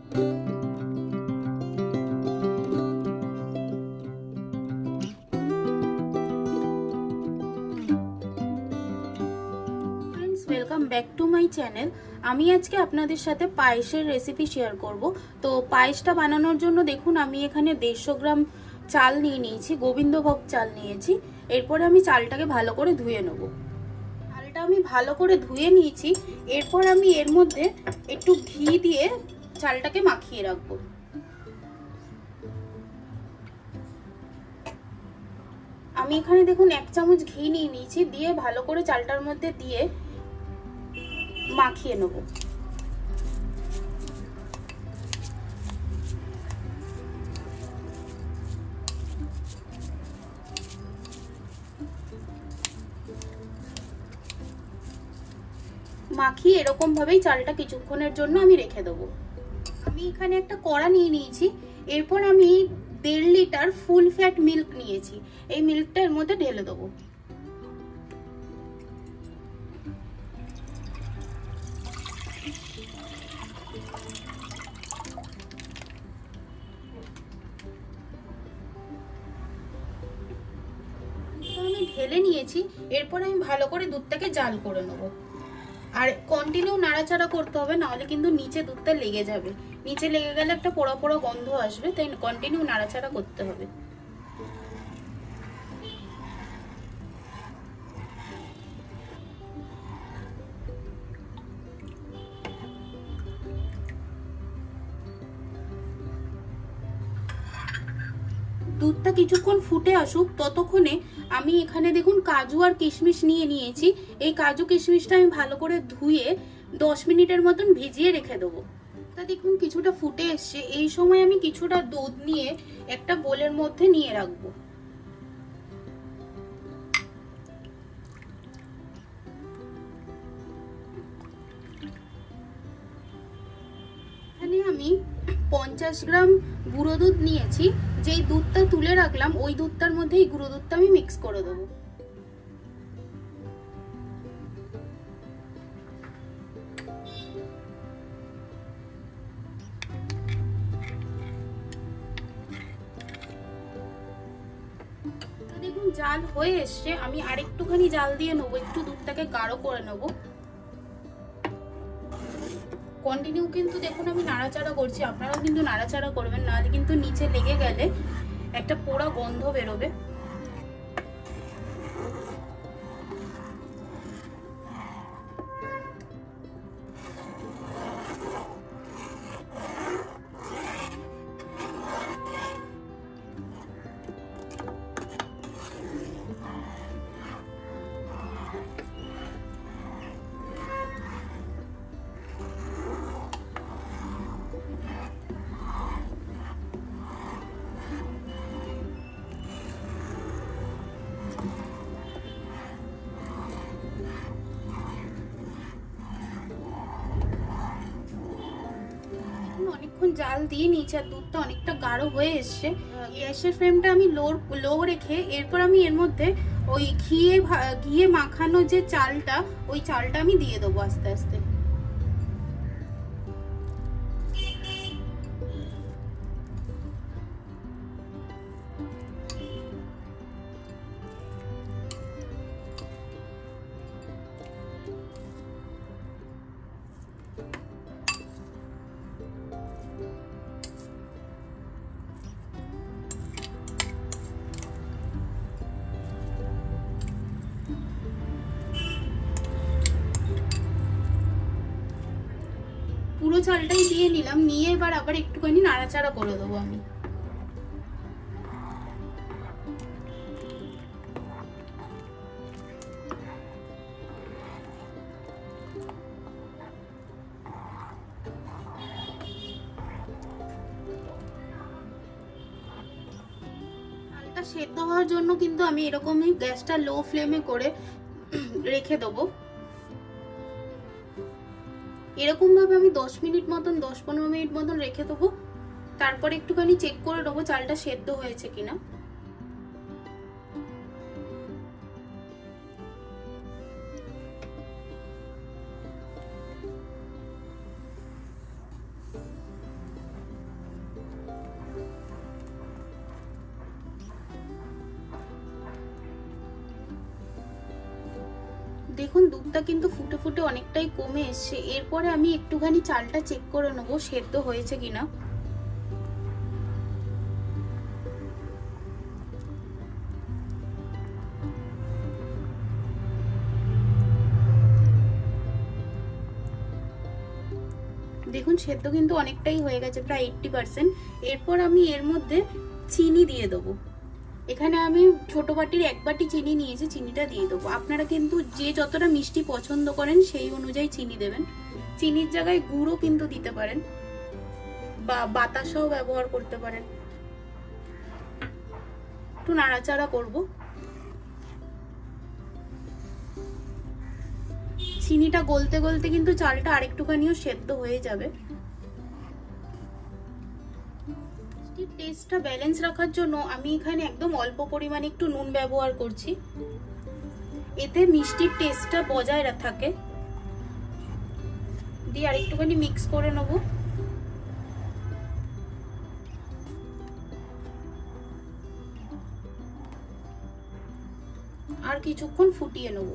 Welcome back to my channel. আমি আজকে আপনাদের সাথে পায়েসের রেসিপি শেয়ার করব। তো পায়েসটা বানানোর জন্য দেখুন আমি এখানে 150 গ্রাম চাল নিয়ে নিয়েছি, গোবিন্দভোগ চাল নিয়েছি। এরপরে আমি চালটাকে ভালো করে ধুয়ে নেব। চালটা আমি ভালো করে ধুয়ে নিয়েছি। এরপর আমি এর মধ্যে একটু ঘি দিয়ে চালটাকে মাখিয়ে রাখবো। আমি এখানে দেখুন 1 চামচ ঘি নিয়ে নিয়েছি, দিয়ে ভালো করে চালটার মধ্যে দিয়ে মাখিয়ে নেব। মাখিয়ে এরকম ভাবেই চালটা কিছুক্ষণের জন্য আমি রেখে দেবো। আমি এখানে একটা কড়া নিয়ে নিয়েছি। এরপর আমি 1.5 লিটার ফুল ফ্যাট মিল্ক নিয়েছি। এই মিল্কটা এর মধ্যে ঢেলে দেবো। আমি ঢেলে নিয়েছি। এরপর আমি ভালো করে দুধটাকে জাল করে নেবো। আর কন্টিনিউ নাড়াচাড়া করতে হবে, নাহলে কিন্তু নিচে দুধটা লেগে যাবে। নিচে লেগে গেলে একটা পোড়া পোড়া গন্ধ আসবে, তাই কন্টিনিউ নাড়াচাড়া করতে হবে। দুধটা কিছুক্ষণ ফুটে আসুক, ততক্ষণে আমি এখানে দেখুন কাজু আর কিশমিশ নিয়ে নিয়েছি। এই কাজু কিশমিশটা আমি ভালো করে ধুয়ে 10 মিনিটের মতন ভিজিয়ে রেখে দেবো। তা দেখুন কিছুটা ফুটে এসছে। এই সময় আমি কিছুটা দুধ নিয়ে একটা বোলের মধ্যে নিয়ে রাখবো। এখানে আমি 50 গ্রাম গুঁড়ো দুধ নিয়েছি। যেই দুধটা তুলে রাখলাম ওই দুধটার মধ্যে এই গুঁড়ো দুধটা আমি মিক্স করে দেবো। দেখুন জাল হয়ে এসছে। আমি আরেকটুখানি জাল দিয়ে নেবো, একটু দুধটাকে গাঢ় করে নেবো। কন্টিনিউ কিন্তু দেখুন আমি নাড়াচাড়া করছি, আপনারাও কিন্তু নাড়াচাড়া করবেন, নাহলে কিন্তু নিচে লেগে গেলে একটা পোড়া গন্ধ বেরোবে। অনেকক্ষণ জাল দিয়ে নিচে আর দুধটা অনেকটা গাঢ় হয়ে এসছে। গ্যাসের ফ্লেমটা আমি লো রেখে এরপর আমি এর মধ্যে ওই ঘিয়ে মাখানো যে চালটা, ওই চালটা আমি দিয়ে দেবো আস্তে আস্তে। পুরো চালটাই দিয়ে নিলাম, নিয়ে এবার আবার একটুখানি নাড়াচাড়া করে দেবো আমি। চালটা সেদ্ধ হওয়ার জন্য কিন্তু আমি এরকমই গ্যাসটা লো ফ্লেমে করে রেখে দেবো। এরকম ভাবে আমি 10 মিনিট মতন 10-15 মিনিট মতন রেখে দেবো। তারপর একটুখানি চেক করে নেবো চালটা সেদ্ধ হয়েছে কিনা। দেখুন দুধটা কিন্তু ফুটে ফুটে অনেকটাই কমে এসছে। এরপরে আমি একটুখানি চালটা চেক করে নেবো সেদ্ধ হয়েছে কিনা। দেখুন সেদ্ধ কিন্তু অনেকটাই হয়ে গেছে, প্রায় 80%। এরপর আমি এর মধ্যে চিনি দিয়ে দেবো। এখানে আমি ছোট বাটির 1 বাটি চিনি নিয়েছি, চিনিটা দিয়ে দেবো। আপনারা কিন্তু যে যতটা মিষ্টি পছন্দ করেন সেই অনুযায়ী চিনি দেবেন। চিনির জায়গায় গুড়ও কিন্তু দিতে পারেন বা বাতাসাও ব্যবহার করতে পারেন। একটু নাড়াচাড়া করব। চিনিটা গলতে গলতে কিন্তু চালটা আরেকটুখানিও সেদ্ধ হয়ে যাবে। টেস্টটা ব্যালেন্স রাখার জন্য আমি এখানে একদম অল্প পরিমাণে একটু নুন ব্যবহার করছি, এতে মিষ্টির টেস্টটা বজায় থাকে। দিয়ে আরেকটুখানি মিক্স করে নেব। আর কিছুক্ষণ ফুটিয়ে নেব।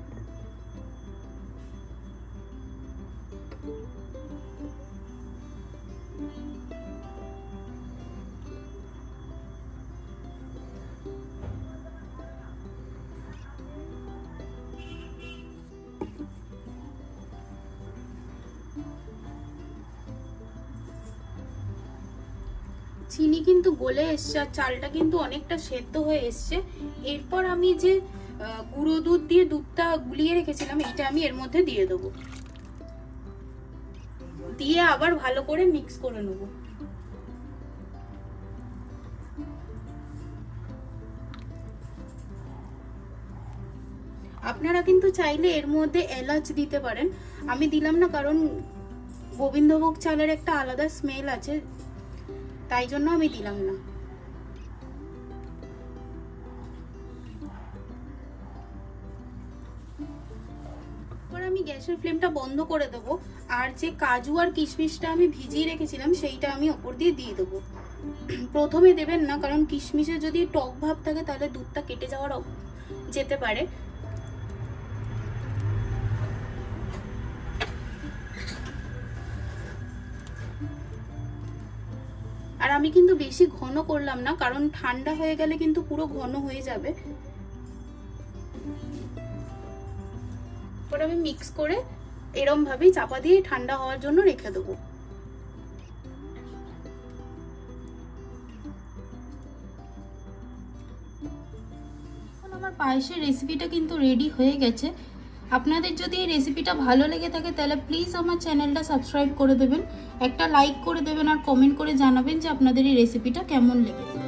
চিনি কিন্তু গলে এসছে আর চালটা কিন্তু অনেকটা সেদ্ধ হয়ে এসছে। এরপর আমি যে গুঁড়ো দুধ দিয়ে দুধটা গুলিয়ে রেখেছিলাম এটা আমি এর মধ্যে দিয়ে দেবো। দিয়ে আবার ভালো করে মিক্স করে নেব। আপনারা কিন্তু চাইলে এর মধ্যে এলাচ দিতে পারেন, আমি দিলাম না কারণ গোবিন্দভোগ চালের একটা আলাদা স্মেল আছে, তাই জন্য আমি দিলাম না। এবার আমি গ্যাসের ফ্লেমটা বন্ধ করে দেবো আর যে কাজু আর কিশমিশটা আমি ভিজিয়ে রেখেছিলাম সেইটা আমি ওপর দিয়ে দিয়ে দেবো। প্রথমে দেবেন না, কারণ কিশমিশে যদি টক ভাব থাকে তাহলে দুধটা কেটে যাওয়ার যেতে পারে। আর আমি কিন্তু বেশি ঘন করলাম না, কারণ ঠান্ডা হয়ে গেলে কিন্তু পুরো ঘন হয়ে যাবে। এবার আমি মিক্স করে এরম ভাবেই চাপা দিয়ে ঠান্ডা হওয়ার জন্য রেখে দেবো। আমার পায়েসের রেসিপিটা কিন্তু রেডি হয়ে গেছে। আপনাদের যদি এই রেসিপিটা ভালো লেগে থাকে তাহলে প্লিজ আমার চ্যানেলটা সাবস্ক্রাইব করে দেবেন, একটা লাইক করে দেবেন আর কমেন্ট করে জানাবেন যে আপনাদের এই রেসিপিটা কেমন লেগেছে।